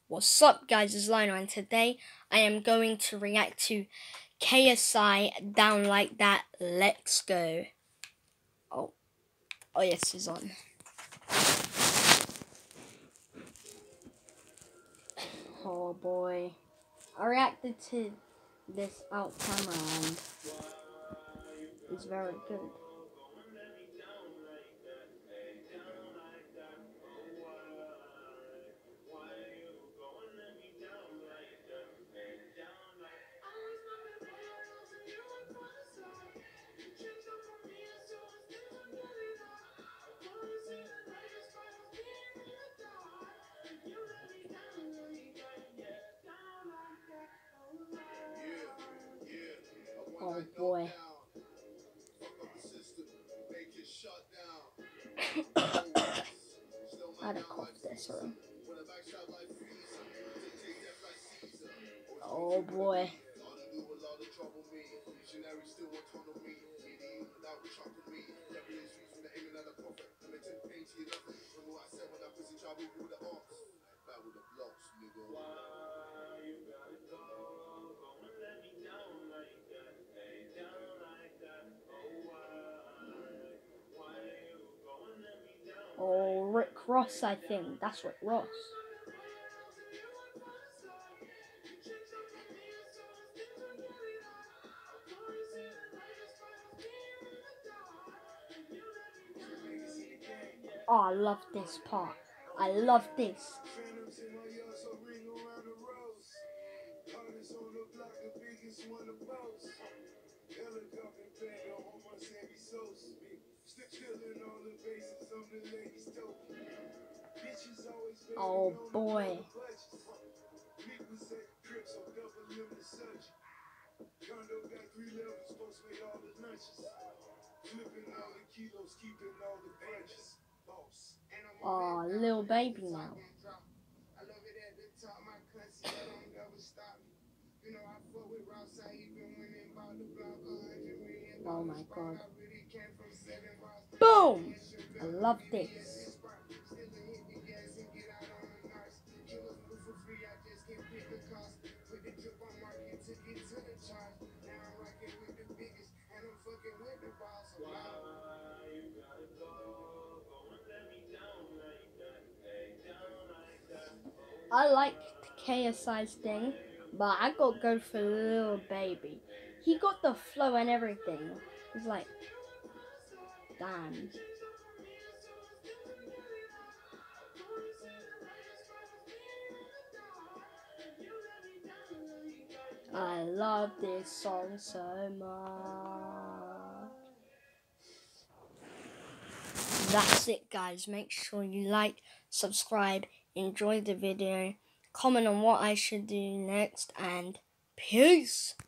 What's up, guys? It's Lionel, and today I am going to react to KSI Down Like That. Let's go. Oh yes, it's on. Oh boy, I reacted to this out camera and it's very good. Oh boy. I had a cough this one. Oh boy. Oh, Rick Ross, I think. That's Rick Ross. Oh, I love this part. I love this. Oh boy. Oh, Lil Baby now. Oh my god. Boom! I love this. I like KSI's thing, but I gotta go for Lil Baby. He got the flow and everything. It's like, damn. I love this song so much. That's it, guys. Make sure you like, subscribe, enjoy the video, comment on what I should do next, and peace.